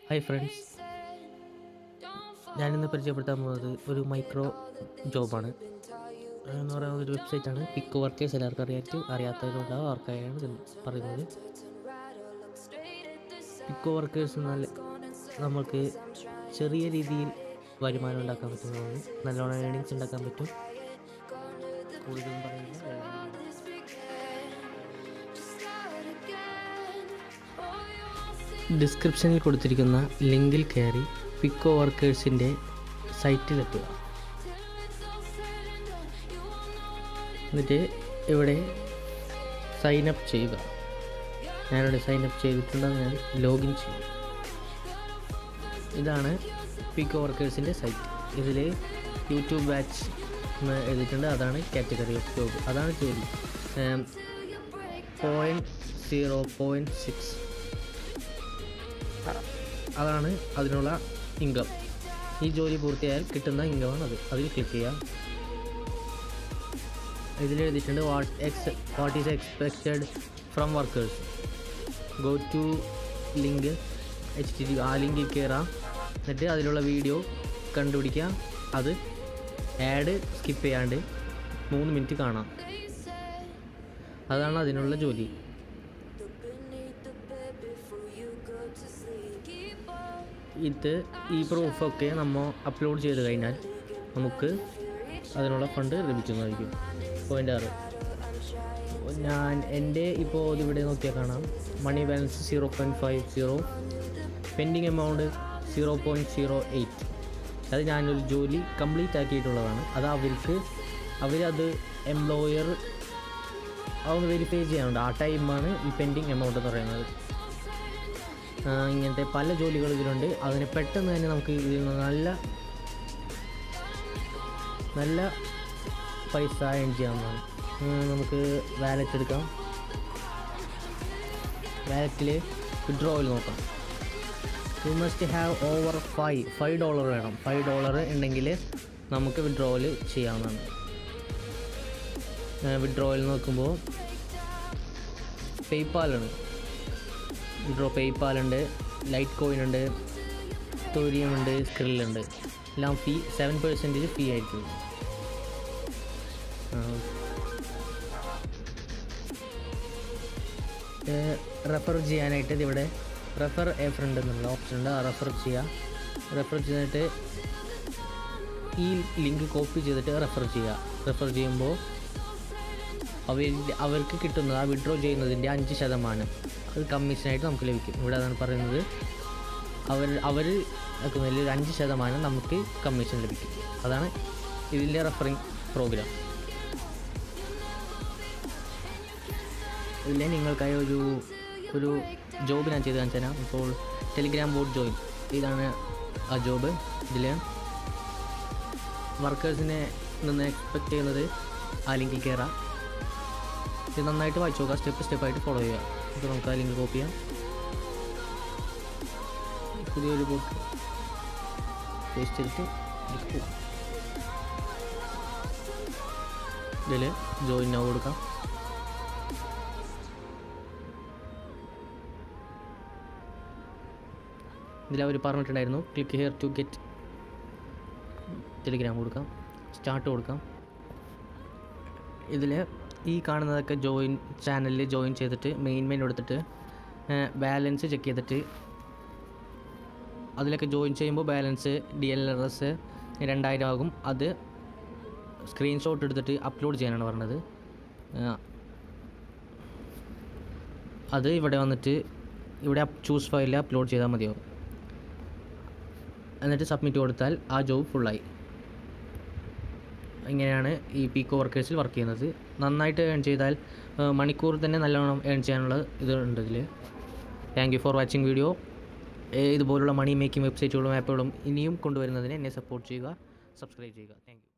Hi friends, ഞാനിന്ന് പരിചയപ്പെടുത്താൻ പോകുന്നത് ഒരു മൈക്രോ ജോബാണ്. എന്ന് പറയുന്ന ഒരു വെബ്സൈറ്റാണ്. പിക്കോ വർക്കേഴ്സ് എല്ലാവർക്കും അറിയാത്തവരുണ്ടാവും, ആർക്കായാണ് പറയുന്നത്. പിക്കോ വർക്കേഴ്സ് എന്നാൽ നമുക്ക് ചെറിയ രീതിയിൽ വരുമാനം ഉണ്ടാക്കാൻ പറ്റുന്നതാണ്. നല്ലോണം ഏണിങ്സ് ഉണ്ടാക്കാൻ പറ്റും. കൂടുതലും പറയുന്നത് ഡിസ്ക്രിപ്ഷനിൽ കൊടുത്തിരിക്കുന്ന ലിങ്കിൽ കയറി പിക്കോ വർക്കേഴ്സിൻ്റെ സൈറ്റിലെത്തുക. എന്നിട്ട് ഇവിടെ സൈനപ്പ് ചെയ്യുക. ഞാനിവിടെ സൈനപ്പ് ചെയ്തിട്ടുണ്ട്. ഞാൻ ലോഗിൻ ചെയ്യും. ഇതാണ് പിക്കോ വർക്കേഴ്സിൻ്റെ സൈറ്റ്. ഇതിൽ യൂട്യൂബ് ബാച്ച് എന്ന് എഴുതിയിട്ടുണ്ട്. അതാണ് കാറ്റഗറി ഓഫ് ജോബ്. അതാണ് ജോലി. 0.6 അതാണ് അതിനുള്ള ഇൻകം. ഈ ജോലി പൂർത്തിയായാൽ കിട്ടുന്ന ഇൻകമാണ് അത്. അതിൽ ക്ലിക്ക് ചെയ്യാം. ഇതിൽ എഴുതിയിട്ടുണ്ട് what is expected from workers. Go to link HTTP. ആ ലിങ്കിൽ കയറാം. എന്നിട്ട് അതിലുള്ള വീഡിയോ കണ്ടുപിടിക്കുക. അത് ആഡ് സ്കിപ്പ് ചെയ്യാണ്ട് 3 മിനിറ്റ് കാണാം. അതാണ് അതിനുള്ള ജോലി. ഈ പ്രൂഫൊക്കെ നമ്മൾ അപ്ലോഡ് ചെയ്ത് കഴിഞ്ഞാൽ നമുക്ക് അതിനുള്ള ഫണ്ട് ലഭിക്കുന്നതായിരിക്കും. 0.6 എൻ്റെ ഇപ്പോൾ ഇതിവിടെ നോക്കിയാൽ കാണാം. Money balance 0.50, pending amount 0.08. അത് ഞാനൊരു ജോലി കംപ്ലീറ്റ് ആക്കിയിട്ടുള്ളതാണ്. അത് അവരത് എംപ്ലോയർ അതൊന്ന് വെരിഫൈ ചെയ്യാനുണ്ട്. ആ ടൈമാണ് ഈ പെൻഡിങ് എമൗണ്ട് എന്ന് പറയുന്നത്. ഇങ്ങനത്തെ പല ജോലികൾ ഇതിലുണ്ട്. അതിന് പെട്ടെന്ന് തന്നെ നമുക്ക് ഇതിൽ നിന്ന് നല്ല പൈസ ഏൺ ചെയ്യാവുന്നതാണ്. നമുക്ക് വാലറ്റ് എടുക്കാം. വാലറ്റിൽ വിഡ്രോവൽ നോക്കാം. യു മസ്റ്റ് ഹാവ് ഓവർ $5 വേണം. $5 ഉണ്ടെങ്കിൽ നമുക്ക് വിഡ്രോവൽ ചെയ്യാവുന്നതാണ്. വിഡ്രോവൽ നോക്കുമ്പോൾ പേയ്പാലാണ്. പേയ്പാലുണ്ട്, ലൈറ്റ് കോയിൻ ഉണ്ട്, തോരിയം ഉണ്ട്, സ്ക്രില്ലുണ്ട്. എല്ലാം 7% ഫീ ആയിരിക്കും. റെഫർ ചെയ്യാനായിട്ട് ഇവിടെ റെഫർ എ ഫ്രണ്ട് എന്നുള്ള ഓപ്ഷൻ ഉണ്ട്. റെഫർ ചെയ്തിട്ട് ഈ ലിങ്ക് കോപ്പി ചെയ്തിട്ട് റെഫർ റെഫർ ചെയ്യുമ്പോൾ അവർക്ക് കിട്ടുന്നത് ആ വിഡ്രോ ചെയ്യുന്നതിൻ്റെ 5% അത് കമ്മീഷനായിട്ട് നമുക്ക് ലഭിക്കും. ഇവിടെ അതാണ് പറയുന്നത്. അവർ ആക്കുന്നതിൽ 5% നമുക്ക് കമ്മീഷൻ ലഭിക്കും. അതാണ് ഇതിൻ്റെ റെഫറിങ് പ്രോഗ്രാം. ഇതിൽ നിങ്ങൾക്കായി ഒരു ജോബ് ഞാൻ ചെയ്ത് കാണിച്ചു തരാം. ഇപ്പോൾ ടെലിഗ്രാം ബോട്ട് ജോയിൻ, ഇതാണ് ആ ജോബ്. ഇതിൽ വർക്കേഴ്സിനെ നിന്ന് എക്സ്പെക്റ്റ് ചെയ്യുന്നത് ആ ലിങ്കിൽ കയറാം. ഇത് നന്നായിട്ട് വായിച്ചു നോക്കുക. സ്റ്റെപ്പായിട്ട് ഫോളോ ചെയ്യുക. ഇപ്പോൾ നമുക്ക് ആ ലിങ്ക് കോപ്പി ചെയ്യാം. പുതിയൊരു ബോട്ട് പേസ്റ്റ് ചെയ്തിട്ട് ഇതിൽ ജോയിൻ നൗ കൊടുക്കാം. ഇതിലവർ പറഞ്ഞിട്ടുണ്ടായിരുന്നു click here to get Telegram കൊടുക്കാം. സ്റ്റാർട്ട് കൊടുക്കാം. ഇതിൽ ഈ കാണുന്നതൊക്കെ ചാനലിൽ ജോയിൻ ചെയ്തിട്ട് മെയിൻ കൊടുത്തിട്ട് ബാലൻസ് ചെക്ക് ചെയ്തിട്ട് അതിലൊക്കെ ജോയിൻ ചെയ്യുമ്പോൾ ബാലൻസ് DLRS 2000 ആകും. അത് സ്ക്രീൻഷോട്ട് എടുത്തിട്ട് അപ്ലോഡ് ചെയ്യാനാണ് പറഞ്ഞത്. അത് ഇവിടെ വന്നിട്ട് ഇവിടെ ചൂസ് ഫയലിൽ അപ്ലോഡ് ചെയ്താൽ മതിയാവും. എന്നിട്ട് സബ്മിറ്റ് കൊടുത്താൽ ആ ജോബ് ഫുള്ളായി. ഇങ്ങനെയാണ് ഈ പിക്കോ വർക്കേഴ്സിൽ വർക്ക് ചെയ്യുന്നത്. നന്നായിട്ട് ഏൺ ചെയ്താൽ മണിക്കൂർ തന്നെ നല്ലോണം ഏൺ ചെയ്യാനുള്ള ഇതുണ്ട് ഇതിൽ. Thank you for watching video. ഇതുപോലുള്ള മണി മേക്കിംഗ് വെബ്സൈറ്റുകളും ആപ്പുകളും ഇനിയും കൊണ്ടുവരുന്നതിന് എന്നെ സപ്പോർട്ട് ചെയ്യുക, സബ്സ്ക്രൈബ് ചെയ്യുക. Thank U.